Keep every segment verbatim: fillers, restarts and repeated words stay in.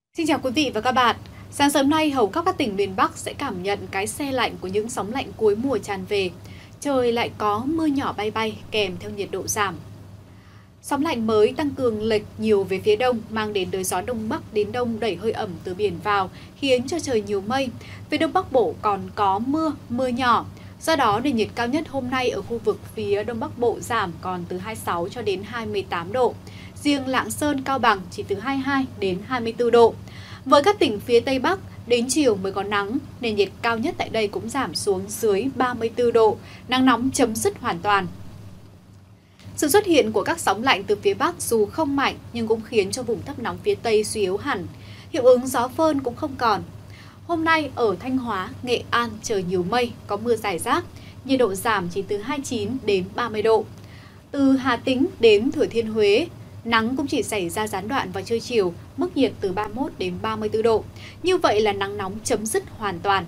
Xin chào quý vị và các bạn. Sáng sớm nay, hầu khắp các tỉnh miền Bắc sẽ cảm nhận cái se lạnh của những sóng lạnh cuối mùa tràn về. Trời lại có mưa nhỏ bay bay kèm theo nhiệt độ giảm. Sóng lạnh mới tăng cường lệch nhiều về phía đông, mang đến đới gió đông bắc đến đông đẩy hơi ẩm từ biển vào, khiến cho trời nhiều mây. Phía đông bắc bộ còn có mưa, mưa nhỏ. Do đó, nền nhiệt cao nhất hôm nay ở khu vực phía đông bắc bộ giảm còn từ hai mươi sáu cho đến hai mươi tám độ. Riêng Lạng Sơn, Cao Bằng chỉ từ hai mươi hai đến hai mươi tư độ. Với các tỉnh phía Tây Bắc, đến chiều mới có nắng, nền nhiệt cao nhất tại đây cũng giảm xuống dưới ba mươi tư độ, nắng nóng chấm dứt hoàn toàn. Sự xuất hiện của các sóng lạnh từ phía Bắc dù không mạnh nhưng cũng khiến cho vùng thấp nóng phía Tây suy yếu hẳn. Hiệu ứng gió phơn cũng không còn. Hôm nay ở Thanh Hóa, Nghệ An trời nhiều mây, có mưa rải rác, nhiệt độ giảm chỉ từ hai mươi chín đến ba mươi độ. Từ Hà Tĩnh đến Thừa Thiên Huế, nắng cũng chỉ xảy ra gián đoạn vào trưa chiều, mức nhiệt từ ba mươi mốt đến ba mươi tư độ. Như vậy là nắng nóng chấm dứt hoàn toàn.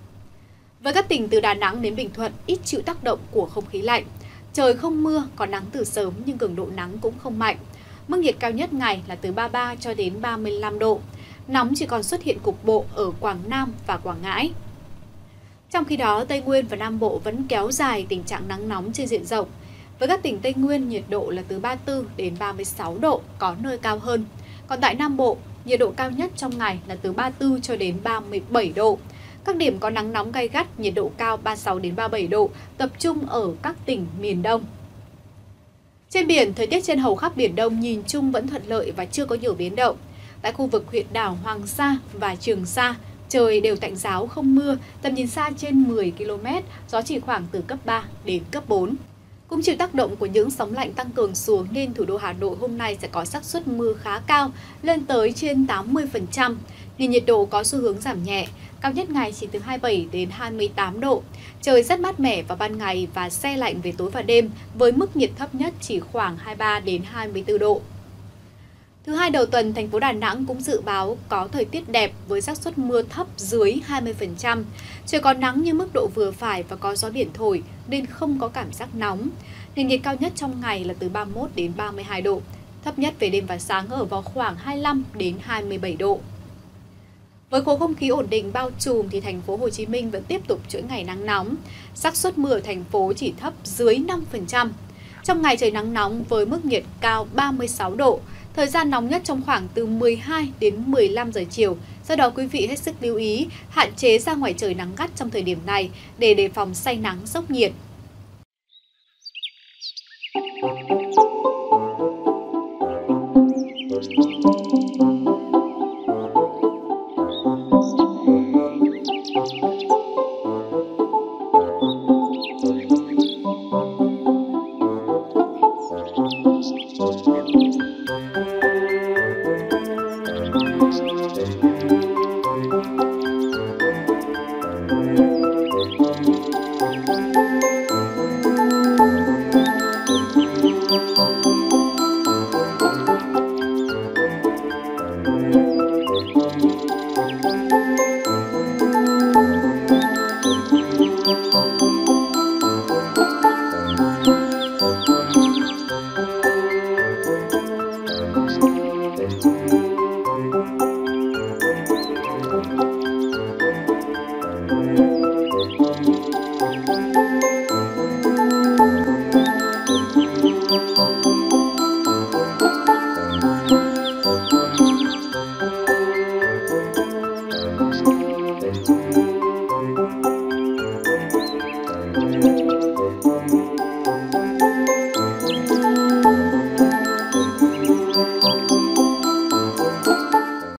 Với các tỉnh từ Đà Nẵng đến Bình Thuận, ít chịu tác động của không khí lạnh. Trời không mưa, có nắng từ sớm nhưng cường độ nắng cũng không mạnh. Mức nhiệt cao nhất ngày là từ ba mươi ba cho đến ba mươi lăm độ. Nóng chỉ còn xuất hiện cục bộ ở Quảng Nam và Quảng Ngãi. Trong khi đó, Tây Nguyên và Nam Bộ vẫn kéo dài tình trạng nắng nóng trên diện rộng. Với các tỉnh Tây Nguyên, nhiệt độ là từ ba mươi tư đến ba mươi sáu độ, có nơi cao hơn. Còn tại Nam Bộ, nhiệt độ cao nhất trong ngày là từ ba mươi tư cho đến ba mươi bảy độ. Các điểm có nắng nóng gay gắt, nhiệt độ cao ba mươi sáu đến ba mươi bảy độ, tập trung ở các tỉnh miền Đông. Trên biển, thời tiết trên hầu khắp Biển Đông nhìn chung vẫn thuận lợi và chưa có nhiều biến động. Tại khu vực huyện đảo Hoàng Sa và Trường Sa, trời đều tạnh ráo không mưa, tầm nhìn xa trên mười ki lô mét, gió chỉ khoảng từ cấp ba đến cấp bốn. Cũng chịu tác động của những sóng lạnh tăng cường xuống nên thủ đô Hà Nội hôm nay sẽ có xác suất mưa khá cao, lên tới trên tám mươi phần trăm. Nên nhiệt độ có xu hướng giảm nhẹ, cao nhất ngày chỉ từ hai mươi bảy đến hai mươi tám độ. Trời rất mát mẻ vào ban ngày và se lạnh về tối và đêm, với mức nhiệt thấp nhất chỉ khoảng hai mươi ba đến hai mươi tư độ. Thứ hai đầu tuần, thành phố Đà Nẵng cũng dự báo có thời tiết đẹp với xác suất mưa thấp dưới hai mươi phần trăm. Trời có nắng nhưng mức độ vừa phải và có gió biển thổi nên không có cảm giác nóng. Nền nhiệt cao nhất trong ngày là từ ba mươi mốt đến ba mươi hai độ, thấp nhất về đêm và sáng ở vào khoảng hai mươi lăm đến hai mươi bảy độ. Với khối không khí ổn định bao trùm thì thành phố Hồ Chí Minh vẫn tiếp tục chuỗi ngày nắng nóng. Xác suất mưa ở thành phố chỉ thấp dưới năm phần trăm. Trong ngày trời nắng nóng với mức nhiệt cao ba mươi sáu độ. Thời gian nóng nhất trong khoảng từ mười hai đến mười lăm giờ chiều. Do đó quý vị hết sức lưu ý, hạn chế ra ngoài trời nắng gắt trong thời điểm này để đề phòng say nắng sốc nhiệt. Thank you.